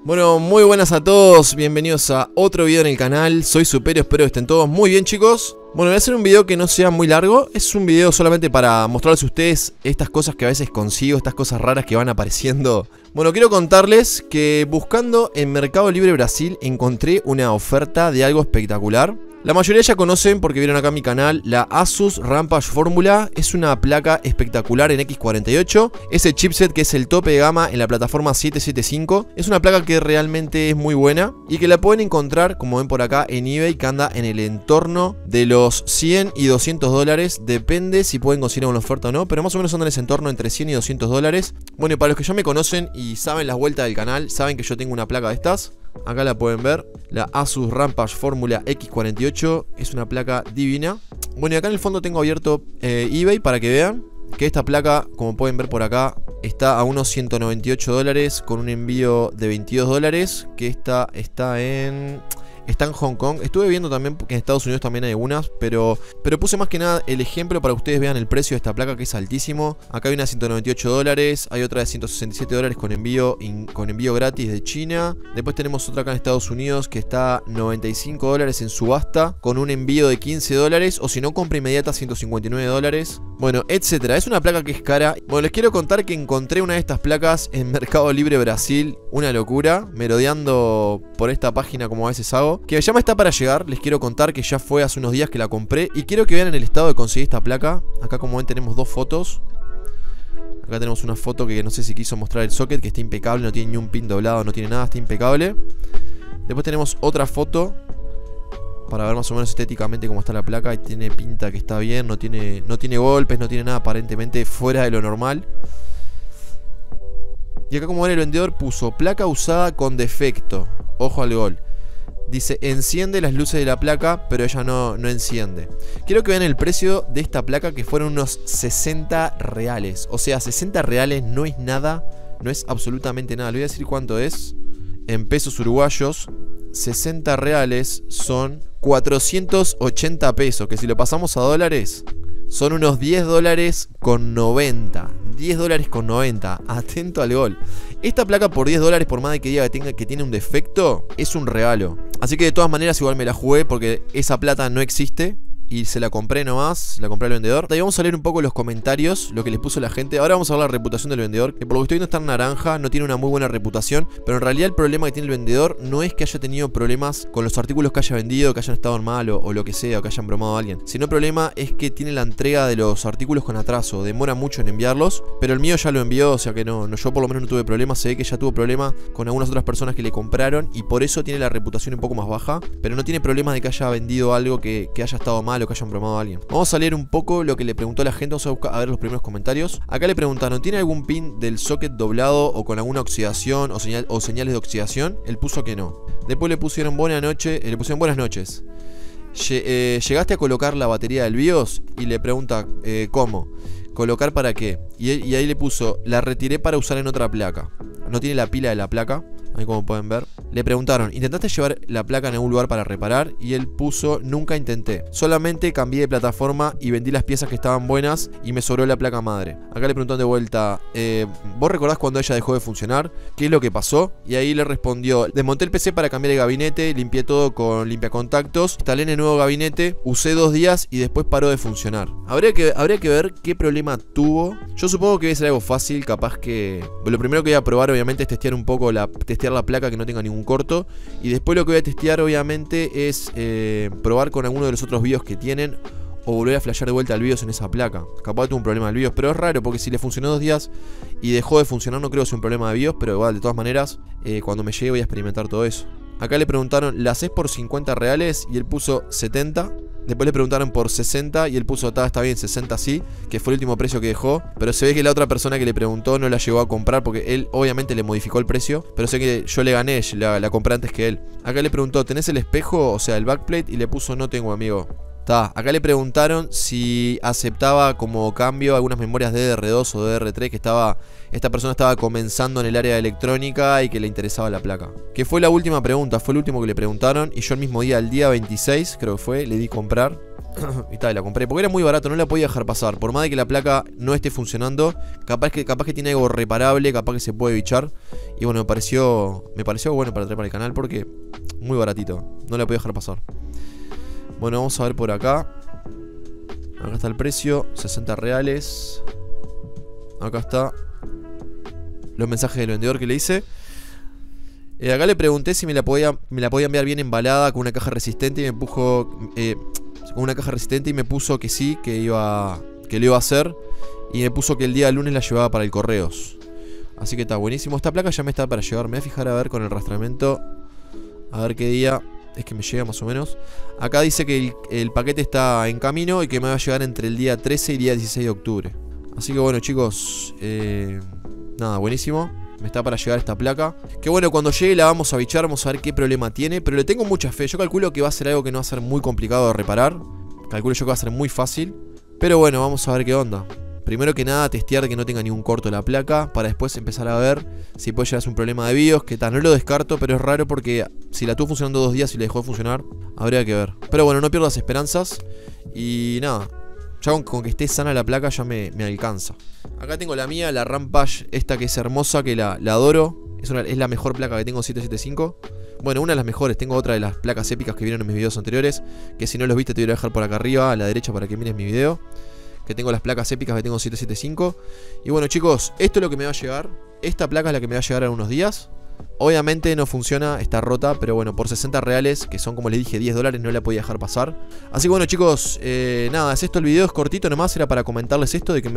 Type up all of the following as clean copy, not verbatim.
Bueno, muy buenas a todos, bienvenidos a otro video en el canal. Soy Superior, espero que estén todos muy bien, chicos. Bueno, voy a hacer un video que no sea muy largo. Es un video solamente para mostrarles a ustedes estas cosas que a veces consigo, estas cosas raras que van apareciendo. Bueno, quiero contarles que buscando en Mercado Libre Brasil encontré una oferta de algo espectacular. La mayoría ya conocen porque vieron acá en mi canal la Asus Rampage Formula. Es una placa espectacular en X48. Ese chipset que es el tope de gama en la plataforma 775. Es una placa que realmente es muy buena y que la pueden encontrar, como ven por acá, en eBay, que anda en el entorno de los 100 y 200 dólares. Depende si pueden conseguir una oferta o no, pero más o menos anda en ese entorno entre 100 y 200 dólares. Bueno, y para los que ya me conocen y saben las vueltas del canal, saben que yo tengo una placa de estas. Acá la pueden ver, la Asus Rampage Formula X48, es una placa divina. Bueno, y acá en el fondo tengo abierto eBay para que vean que esta placa, como pueden ver por acá, está a unos 198 dólares con un envío de 22 dólares. Que esta está en Hong Kong. Estuve viendo también que en Estados Unidos también hay algunas, pero puse más que nada el ejemplo para que ustedes vean el precio de esta placa, que es altísimo. Acá hay una de 198 dólares, hay otra de 167 dólares con envío gratis de China. Después tenemos otra acá en Estados Unidos que está 95 dólares en subasta con un envío de 15 dólares, o si no, compra inmediata 159 dólares. Bueno, etcétera. Es una placa que es cara. Bueno, les quiero contar que encontré una de estas placas en Mercado Libre Brasil. Una locura, merodeando por esta página como a veces hago, que ya me está para llegar. Les quiero contar que ya fue hace unos días que la compré y quiero que vean el estado de conseguir esta placa. Acá, como ven, tenemos dos fotos. Acá tenemos una foto que no sé si quiso mostrar el socket, que está impecable, no tiene ni un pin doblado, no tiene nada, está impecable. Después tenemos otra foto para ver más o menos estéticamente cómo está la placa. Y tiene pinta que está bien, no tiene golpes, no tiene nada aparentemente fuera de lo normal. Y acá, como ven, el vendedor puso placa usada con defecto. Ojo al gol. Dice, enciende las luces de la placa, pero ella no enciende. Quiero que vean el precio de esta placa, que fueron unos 60 reales. O sea, 60 reales no es nada, no es absolutamente nada. Le voy a decir cuánto es en pesos uruguayos. 60 reales son 480 pesos, que si lo pasamos a dólares son unos 10 dólares con 90. 10 dólares con 90. Atento al gol. Esta placa por 10 dólares, por más de que diga que tiene un defecto, es un regalo. Así que de todas maneras igual me la jugué, porque esa plata no existe y se la compré nomás, la compré al vendedor. Y vamos a leer un poco los comentarios, lo que les puso la gente. Ahora vamos a ver la reputación del vendedor, que por lo que estoy viendo está en naranja, no tiene una muy buena reputación. Pero en realidad el problema que tiene el vendedor no es que haya tenido problemas con los artículos que haya vendido, que hayan estado mal o lo que sea, o que hayan bromado a alguien. Sino el problema es que tiene la entrega de los artículos con atraso, demora mucho en enviarlos. Pero el mío ya lo envió, o sea que no, yo por lo menos no tuve problemas. Se ve que ya tuvo problemas con algunas otras personas que le compraron y por eso tiene la reputación un poco más baja. Pero no tiene problemas de que haya vendido algo que haya estado mal o que hayan bromado a alguien. Vamos a leer un poco lo que le preguntó la gente. Vamos a ver los primeros comentarios. Acá le preguntaron, ¿tiene algún pin del socket doblado o con alguna oxidación o señales de oxidación? Él puso que no. Después le pusieron buenas noches. ¿Llegaste a colocar la batería del BIOS? Y le pregunta, ¿cómo? ¿Colocar para qué? Y ahí le puso, la retiré para usar en otra placa. No tiene la pila de la placa, ahí como pueden ver. Le preguntaron, ¿intentaste llevar la placa en algún lugar para reparar? Y él puso, nunca intenté. Solamente cambié de plataforma y vendí las piezas que estaban buenas y me sobró la placa madre. Acá le preguntaron de vuelta, ¿vos recordás cuando ella dejó de funcionar? ¿Qué es lo que pasó? Y ahí le respondió, desmonté el PC para cambiar el gabinete, limpié todo con limpiacontactos, instalé en el nuevo gabinete, usé 2 días y después paró de funcionar. Habría que ver qué problema tuvo. Yo supongo que debe ser algo fácil, capaz que... Lo primero que voy a probar obviamente es testear un poco testear la placa, que no tenga ningún corto. Y después lo que voy a testear obviamente es probar con alguno de los otros BIOS que tienen, o volver a flashear de vuelta al BIOS en esa placa. Capaz tuvo un problema del BIOS, pero es raro porque si le funcionó 2 días y dejó de funcionar, no creo que sea un problema de BIOS. Pero igual, de todas maneras, cuando me llegue voy a experimentar todo eso. Acá le preguntaron, ¿la haces por 50 reales? Y él puso 70. Después le preguntaron por 60 y él puso, está bien, 60 sí, que fue el último precio que dejó. Pero se ve que la otra persona que le preguntó no la llegó a comprar, porque él obviamente le modificó el precio. Pero sé que yo le gané, la compré antes que él. Acá le preguntó, ¿tenés el espejo? O sea, el backplate. Y le puso, no tengo, amigo. Acá le preguntaron si aceptaba como cambio algunas memorias DDR2 o DDR3, que esta persona estaba comenzando en el área de electrónica y que le interesaba la placa. Que fue la última pregunta, fue el último que le preguntaron. Y yo el mismo día, el día 26 creo que fue, le di comprar. Y tal, la compré porque era muy barato, no la podía dejar pasar. Por más de que la placa no esté funcionando, capaz que tiene algo reparable, capaz que se puede bichar. Y bueno, me pareció bueno para traer para el canal porque muy baratito, no la podía dejar pasar. Bueno, vamos a ver por acá. Acá está el precio, 60 reales. Acá está los mensajes del vendedor que le hice. Acá le pregunté si me la podía enviar bien embalada con una caja resistente y me puso con una caja resistente y me puso que sí, que lo iba a hacer, y me puso que el día lunes la llevaba para el correos. Así que está buenísimo. Esta placa ya me está para llegar. Me voy a fijar a ver con el rastramiento a ver qué día es que me llega más o menos. Acá dice que el paquete está en camino y que me va a llegar entre el día 13 y día 16 de octubre. Así que bueno, chicos, nada, buenísimo. Me está para llegar esta placa. Que bueno, cuando llegue la vamos a bichar. Vamos a ver qué problema tiene. Pero le tengo mucha fe. Yo calculo que va a ser algo que no va a ser muy complicado de reparar. Calculo yo que va a ser muy fácil. Pero bueno, vamos a ver qué onda. Primero que nada, testear que no tenga ningún corto la placa. Para después empezar a ver si puede llegar a ser un problema de BIOS. Que tal, no lo descarto, pero es raro porque si la tuvo funcionando 2 días y la dejó de funcionar, habría que ver. Pero bueno, no pierdo las esperanzas. Y nada, ya con que esté sana la placa ya me alcanza. Acá tengo la mía, la Rampage, esta que es hermosa, que la adoro. Es la mejor placa que tengo, 775. Bueno, una de las mejores. Tengo otra de las placas épicas que vieron en mis videos anteriores, que si no los viste te voy a dejar por acá arriba, a la derecha, para que mires mi video. Que tengo las placas épicas que tengo, 775. Y bueno, chicos, esto es lo que me va a llegar. Esta placa es la que me va a llegar en unos días. Obviamente no funciona, está rota, pero bueno, por 60 reales, que son como les dije 10 dólares, no la podía dejar pasar. Así que bueno, chicos, nada, es esto el video, es cortito nomás, era para comentarles esto de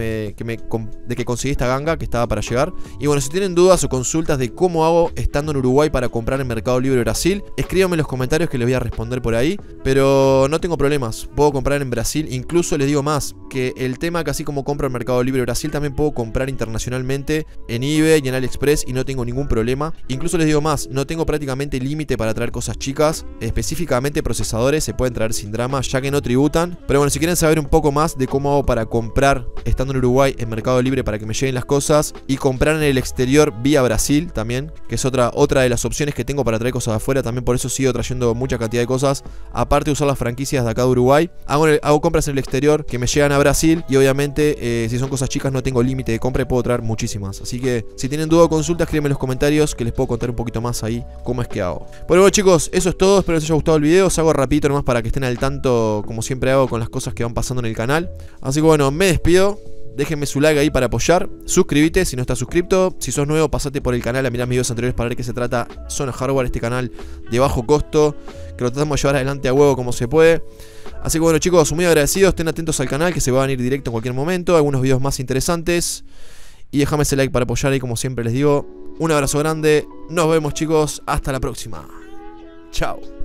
que conseguí esta ganga que estaba para llegar. Y bueno, si tienen dudas o consultas de cómo hago estando en Uruguay para comprar en Mercado Libre Brasil, escríbanme en los comentarios que les voy a responder por ahí. Pero no tengo problemas, puedo comprar en Brasil, incluso les digo más, que el tema que así como compro en Mercado Libre Brasil, también puedo comprar internacionalmente en eBay y en AliExpress y no tengo ningún problema. Incluso les digo más, no tengo prácticamente límite para traer cosas chicas, específicamente procesadores se pueden traer sin drama ya que no tributan. Pero bueno, si quieren saber un poco más de cómo hago para comprar estando en Uruguay en Mercado Libre para que me lleguen las cosas y comprar en el exterior vía Brasil también, que es otra de las opciones que tengo para traer cosas de afuera, también por eso sigo trayendo mucha cantidad de cosas, aparte de usar las franquicias de acá de Uruguay. Hago compras en el exterior que me llegan a Brasil y obviamente si son cosas chicas no tengo límite de compra y puedo traer muchísimas. Así que si tienen duda o consultas, escríbanme en los comentarios que les puedo contar un poquito más ahí cómo es que hago. Bueno, chicos, eso es todo, espero les haya gustado el video. Os hago rapidito nomás para que estén al tanto, como siempre hago, con las cosas que van pasando en el canal. Así que bueno, me despido. Déjenme su like ahí para apoyar. Suscríbete si no estás suscrito. Si sos nuevo, pasate por el canal a mirar mis videos anteriores para ver qué se trata Zona Hardware, este canal de bajo costo, que lo tratamos de llevar adelante a huevo como se puede. Así que bueno, chicos, muy agradecidos. Estén atentos al canal que se van a ir directo en cualquier momento. Algunos videos más interesantes. Y déjame ese like para apoyar ahí, como siempre les digo. Un abrazo grande. Nos vemos, chicos. Hasta la próxima. Chao.